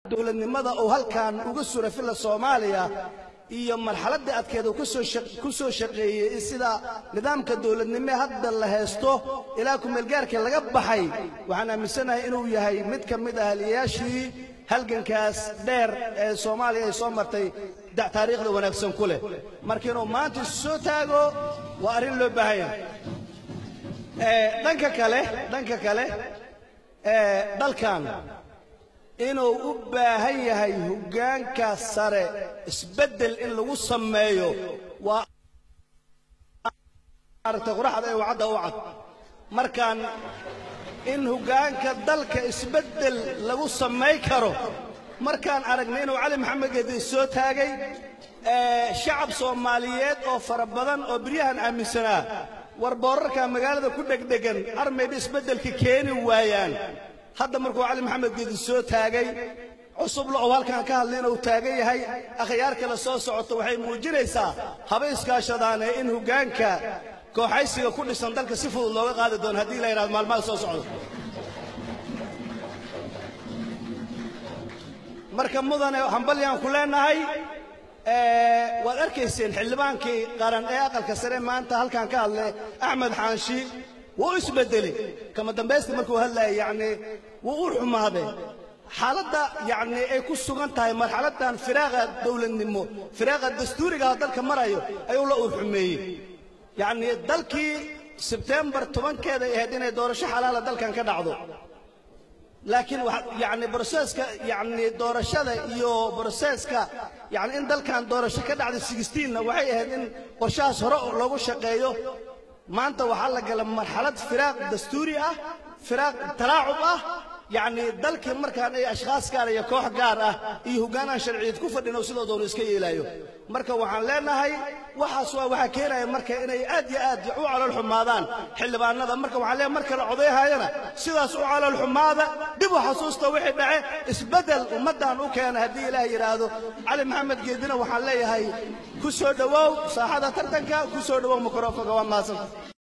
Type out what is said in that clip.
dowladnimada oo halkan uga sura fil Soomaaliya iyo marxaladda adkeed oo ku soo shaqeeyay sida nidaamka dowladnimo hadda la haysto ilaa ku meelgaarka laga baxay waxaan aaminsanahay inuu yahay mid ka mid ah haliyaashii halgankaas dheer ee Soomaaliya ay soo martay taariikhda wanaagsan ku leh markii inuu maanta soo taago waa arin loo baahan yahay dhanka kale dalkan inuu u baahan yahay hoggaanka sare isbedel in lagu sameeyo waa aragtay quraxda ee wacda u cad markaan in hoggaanka dalka isbedel lagu sameey karo markaan aragnay inuu Cali Maxamed Geedi soo taagay shacab Soomaaliyeed oo fara badan oo bariyahan aaminsanaa war boorarka magaalada ku dhegdhegan armeed isbedelka keeni waayaan hadda markuu Cali Maxamed Geedi soo taagay cusub loo halkan ka hadlayna uu taagan yahay akhyaar kala soo socoto waxay muujinaysaa haba iskaashadaan in hoggaanka kooxaysiga ku dhisan dalka si fudud looga qaadi doono haddii la yiraahdo maalmaha soo socdo marka mudane hambalyaan ku leenahay waad arkayseen xildhibaankii qaran ee aqalka sare maanta halkan ka hadlay Axmed Xaanshi wuu isbedelay kama dambaysta markuu hadlay yani wuu xumaaday xaaladda yani ay ku sugan tahay marxaladan firaaqa dawladnimo firaaqa dastuuriga dalka marayo ayuu la xumeeyay yani dalkii September 10keeda ay ahayd inay doorasho xalaal dalkan ka dhacdo laakiin يعني بروسيسك يعني doorashada iyo بروسيسka يعني in dalkan doorasho ka dhacday 16 waxay ahayd in qorshahaas hore loogu shaqeeyo maanta waxa la galay marxalad firaaq dastuuri ah firaaq talaacub ah يعني dalkii markaan ay ashqaas gaar iyo koox gaar ah iyo hoggaanka sharciyeed ku fadhino sidoo doon iska yeelayo marka waxaan leenahay waxaas waxa keenaya marka inay aad iyo aad u calool xumaadaan xildhibaanada marka waxaan leenahay marka la codeeyayna sidaas u calool xumaada dib u xasuusta wixii dhacay isbedel ummadan u keenay hadii Ilaahay yiraahdo Cali Maxamed Geedina waxaan leeyahay ku soo dhawow saaxada tartanka ku soo dhawow mikrofoonka waa maasan